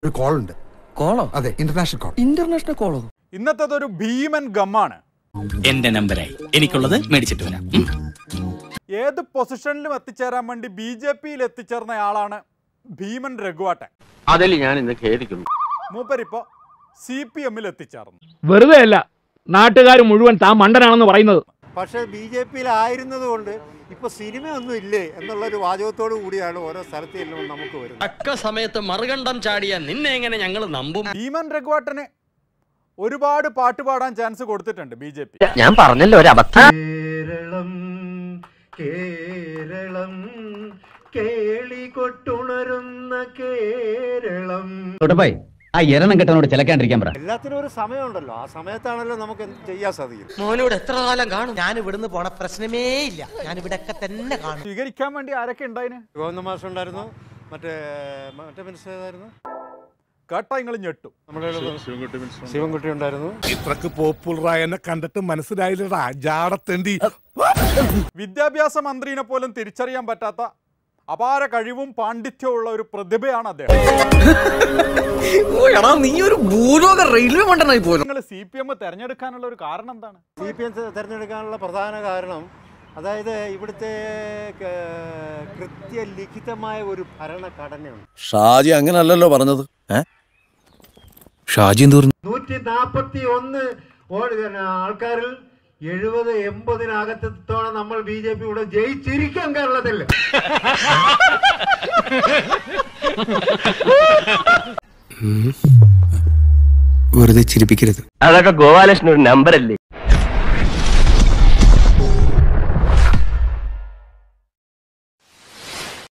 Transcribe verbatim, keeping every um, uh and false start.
ഒരു കോൾ ഉണ്ട്. കോളോ? അതെ, ഇന്റർനാഷണൽ കോൾ. ഇന്റർനാഷണൽ കോളോ? ഇന്നത്തേതൊരു ഭീമൻ ഗമ്മാണ്. എന്റെ നമ്പറായി, എനിക്കുള്ളത് മേടിച്ചിട്ട് വരാം. ഏത് പൊസിഷനിലും എത്തിച്ചേരാൻ വേണ്ടി ബി ജെ പിയിൽ എത്തിച്ചേർന്നയാളാണ് ഭീമൻ രഘുവാട്ടൻ. അതിൽ ഞാൻ ഇന്ന് ഖേദിക്കുന്നു. മൂപ്പരിപ്പോ സി പി എമ്മിൽ എത്തിച്ചേർന്നു. വെറുതെ അല്ല നാട്ടുകാർ മുഴുവൻ താൻ മണ്ടനാണെന്ന് പറയുന്നത്. പക്ഷേ ബി ജെ പിയിലായിരുന്നത് കൊണ്ട് ഇപ്പൊ സിനിമയൊന്നും ഇല്ലേ എന്നുള്ളൊരു വാചകത്തോടു കൂടിയാണ് ഓരോ സ്ഥലത്ത് ചെല്ലുമ്പോൾ നമുക്ക് വരുന്നത്. തക്ക സമയത്ത് മറുകണ്ഠം ചാടിയ നിന്നെ എങ്ങനെ ഞങ്ങൾ നമ്പും? ഭീമൻ രഘുവാട്ടന് ഒരുപാട് പാട്ട് പാടാൻ ചാൻസ് കൊടുത്തിട്ടുണ്ട് ബി ജെ പി. ഞാൻ പറഞ്ഞല്ലോ ഒരു അബദ്ധം. കേരളം കേരളം കേളി കൊട്ടുണരുന്ന കേരളം. ആ എരണം കെട്ടനോട് ചിലക്കാണ്ടിരിക്കാൻ പറ. എല്ലാത്തിനും ഒരു സമയമുണ്ടല്ലോ, ആ സമയത്താണല്ലോ നമുക്ക് ചെയ്യാൻ സാധിക്കും. മോനോട് എത്ര കാലം കാണും? ഞാൻ ഇവിടുന്ന് പോണ പ്രശ്നമേ ഇല്ല, ഞാൻ ഇവിടെ തന്നെ കാണും. സ്വീകരിക്കാൻ വേണ്ടി ആരൊക്കെ ഉണ്ടായിന്? ഗോവിന്ദ മാഷ് ഉണ്ടായിരുന്നു, മറ്റേ മറ്റേ മിനിസ്റ്റർ ഏതായിരുന്നു, കേട്ടാ നിങ്ങൾ ഞെട്ടു. നമ്മുടെ ശിവൻകുട്ടി ഉണ്ടായിരുന്നു. ഇത്രക്ക് പോപ്പുലറായ എന്നെ കണ്ടിട്ട് മനസ്സിലായില്ലടാ ജാടത്തേണ്ടി. വിദ്യാഭ്യാസ മന്ത്രിനെ പോലും തിരിച്ചറിയാൻ പറ്റാത്ത അപാര കഴിവും പാണ്ഡിത്യവും ഉള്ള ഒരു പ്രതിഭയാണ് അദ്ദേഹം. നീ ഒരു ഭൂലോക റെയിൽവേ മണ്ടനായി പോലും. നിങ്ങൾ സി പി എം തെരഞ്ഞെടുക്കാനുള്ള ഒരു കാരണം എന്താണ്? സി പി എം തെരഞ്ഞെടുക്കാനുള്ള പ്രധാന കാരണം, അതായത് ഇവിടുത്തെ കൃത്യലിഖിതമായ ഒരു ഭരണഘടനയുണ്ട്. ഷാജി അങ്ങനല്ലല്ലോ പറഞ്ഞത്. ഷാജി നൂറ്റി നാപ്പത്തി ഒന്ന് ആൾക്കാരിൽ എഴുപത് എൺപതിനകത്തോടെ നമ്മൾ ബി ജെ പി ഇവിടെ ജയിച്ചിരിക്കാൻ കേരളത്തിൽ. വെറുതെ ചിരിപ്പിക്കരുത്. അതൊക്കെ ഗോപാലകൃഷ്ണൻ ഒരു നമ്പർ അല്ലേ?